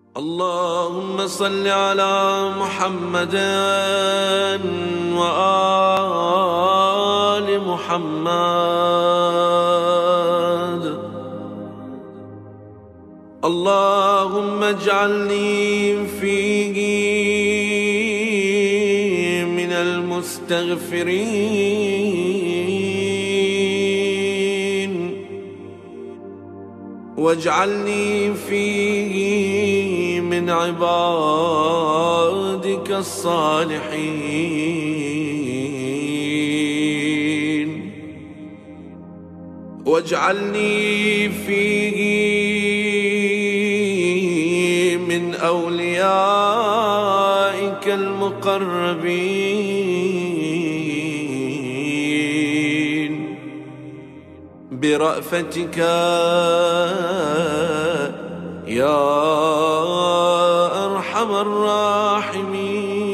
اللهم صل على محمد وآل محمد. اللهم اجعلني فيه من المستغفرين، واجعلني فيه من عبادك الصالحين، واجعلني فيه من أوليائك المقربين برأفتك يا أرحم الراحمين.